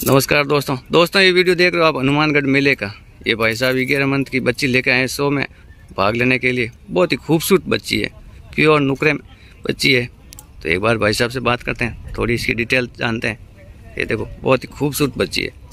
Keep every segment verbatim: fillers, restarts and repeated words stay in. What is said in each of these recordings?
नमस्कार दोस्तों दोस्तों ये वीडियो देख रहे हो आप हनुमानगढ़ मेले का। ये भाई साहब ग्यारह मंथ की बच्ची लेकर आए शो में भाग लेने के लिए। बहुत ही खूबसूरत बच्ची है, प्योर नुकरे बच्ची है। तो एक बार भाई साहब से बात करते हैं, थोड़ी इसकी डिटेल जानते हैं। ये देखो बहुत ही खूबसूरत बच्ची है।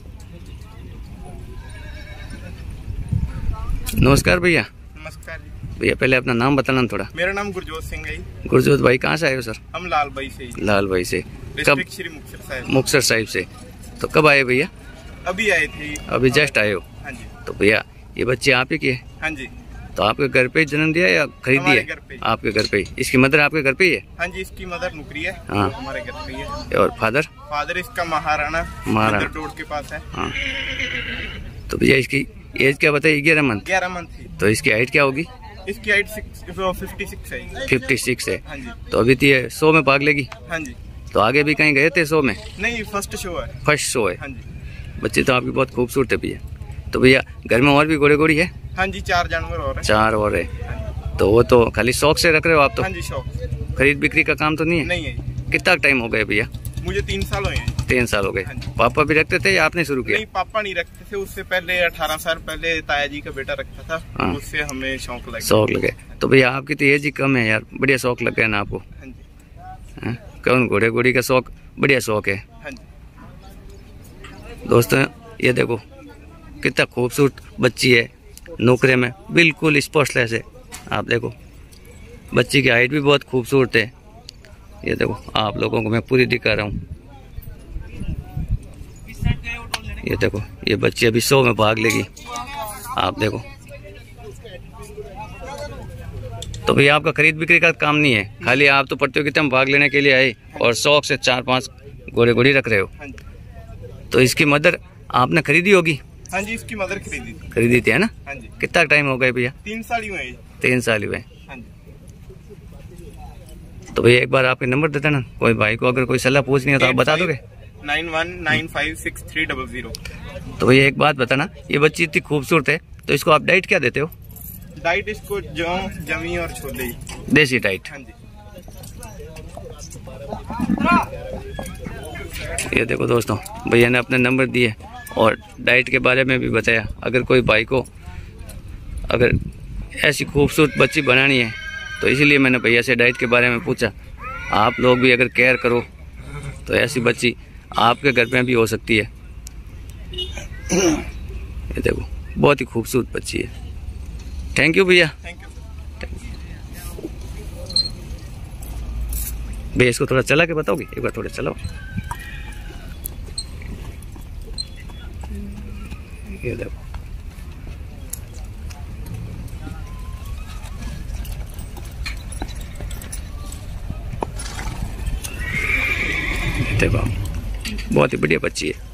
नमस्कार भैया। नमस्कार भैया पहले अपना नाम बताना थोड़ा। मेरा नाम गुरजोत सिंह है। गुरजोत भाई कहाँ से आए हो सर? हम लाल भाई से। लाल भाई से कब? श्री मुक्तसर साहिब। मुक्तसर साहिब से। तो कब आए भैया? अभी आए थे। अभी जस्ट आए हो? हाँ जी। तो भैया ये बच्ची आप ही की है? हाँ जी। तो आपके घर पे जन्म दिया या खरीदी है? घर पे। आपके घर पे ही। इसकी मदर आपके घर पे ही है? हाँ जी, इसकी मदर नुकरी है। हाँ। हमारे घर पे ही है। और फादर? फादर इसका महाराणा महाराणा रोड के पास है। हाँ। तो भैया इसकी एज क्या बताइए? ग्यारह मंथ। ग्यारह मंथ थी। तो इसकी हाइट क्या होगी? इसकी हाइट फिफ्टी सिक्स है। फिफ्टी सिक्स है। हाँ जी। तो अभी तो ये शो में भाग लेगी? हाँ जी। तो आगे भी कहीं गए थे शो में? नहीं, फर्स्ट शो है। फर्स्ट शो है। हाँ जी। बच्ची तो आपकी बहुत खूबसूरत है भैया। तो भैया घर में और भी घोड़े घोड़ी है? हाँ जी, चार जानवर और है। चार और है। हाँ तो वो तो खाली शौक से रख रहे हो आप तो? हाँ जी, शौक। खरीद बिक्री का काम तो नहीं है? नहीं है। कितना टाइम हो गया भैया? मुझे तीन साल हुए हैं। तीन साल हो गए। हाँ जी। पापा भी रखते थे या आपने शुरू किया? नहीं, पापा नहीं रखते थे। उससे पहले अठारह साल पहले ताया जी का बेटा रखता था। हाँ। उससे हमें शौक लगा। शौक लगे। तो भैया आपकी तो एज ही कम है यार, बढ़िया शौक लग गया ना आपको। हाँ जी। हाँ? कौन घोड़े घोड़ी का शौक बढ़िया शौक है। हाँ जी। दोस्तों ये देखो कितना खूबसूरत बच्ची है, नुकरे में बिल्कुल स्पॉटलेस है। आप देखो बच्ची की हाइट भी बहुत खूबसूरत है। ये देखो आप लोगों को मैं पूरी दिखा रहा हूँ। ये देखो ये बच्ची अभी शो में भाग लेगी। आप देखो। तो भैया आपका खरीद बिक्री का काम नहीं है, खाली आप तो प्रतियोगिता में भाग लेने के लिए आए और शौक से चार पांच घोड़े घोड़ी रख रहे हो। हाँ जी। तो इसकी मदर आपने खरीदी होगी? हाँ जी, इसकी मदर खरीदी थी। खरीदी थी है ना? हाँ जी। कितना टाइम हो गया भैया? तीन साल ही हुए। तीन साल हुए। हाँ जी। तो भैया एक बार आपके नंबर दे देना, कोई भाई को अगर कोई सलाह पूछनी है तो आप बता दोगे? Nine one nine five six three double zero. तो भैया एक बात बताना, ये बच्ची इतनी खूबसूरत है तो इसको आप डाइट क्या देते हो? डाइट इसको जौ, जमी और छोले। देसी डाइट। हाँ जी। ये देखो दोस्तों भैया ने अपने नंबर दिए और डाइट के बारे में भी बताया। अगर कोई भाई को अगर ऐसी खूबसूरत बच्ची बनानी है तो इसीलिए मैंने भैया से डाइट के बारे में पूछा। आप लोग भी अगर केयर करो तो ऐसी बच्ची आपके घर में भी हो सकती है। ये देखो बहुत ही खूबसूरत बच्ची है। थैंक यू भैया। Thank you. भैया इसको थोड़ा चला के बताओगे? एक बार थोड़ा चलाओ। ये देखो देखो बहुत ही बढ़िया बच्ची है।